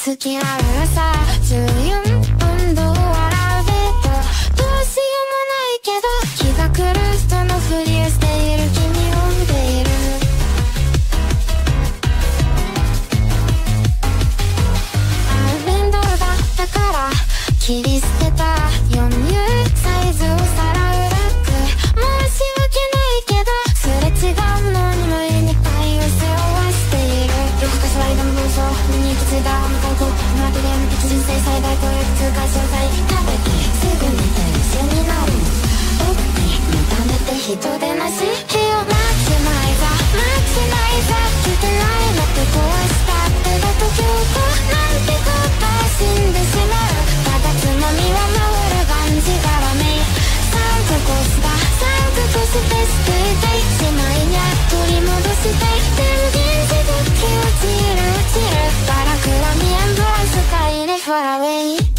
付き合うさ14分どう笑うベッドどうしようもないけど気が狂う人のふりをしている君を見ている面倒だったから切り捨てた4入サイズをさらうラック申し訳ないけどすれ違うのに無理に愛を背負わしているどこかスライドの暴走目に行き着いた向こうの後で無敵人生最大公約通過詳細食べてすぐ寝て一緒になる起きて目覚めて人でなし部屋マキシマイザーマキシマイザー聞けないのって壊したってだと強行なんてこと死んでしまうただつまみは回るがんじがらめサンクコスだサンクコスで救いたいしまいにゃ取り戻したい天秤地獄落ちる落ちるバラクラミアンドアスカイレファラウェイ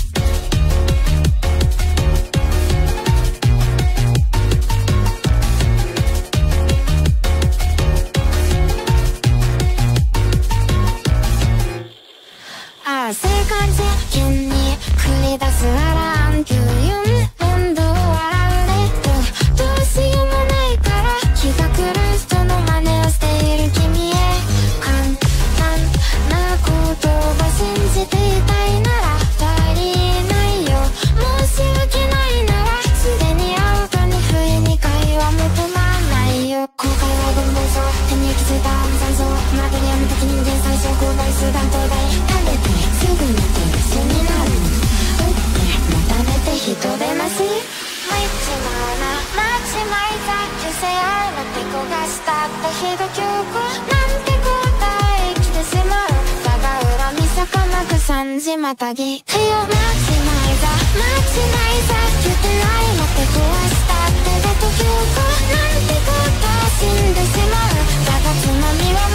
生活実験に繰り出すアラーム94温度を笑うレッドどうしようもないから気が狂う人の真似をしている君へ簡単な言葉信じていたいなら足りないよ申し訳ないならすでにアウトに不意に会話求まないよ後悔は暴走手に行き着いた暗算層マテリアム的人間最小公害数弾東大食べてすぐ寝て一緒になる起きて目覚めて人でなし入っちまうなマキシマイザー消せ合うのって焦がしたってひど強行なんて答え生きてしまうだが恨み魚く3時またぎ手をマキシマイザーマキシマイザー言ってないのって壊したってだと強行なんてこと死んでしまうだがつまみは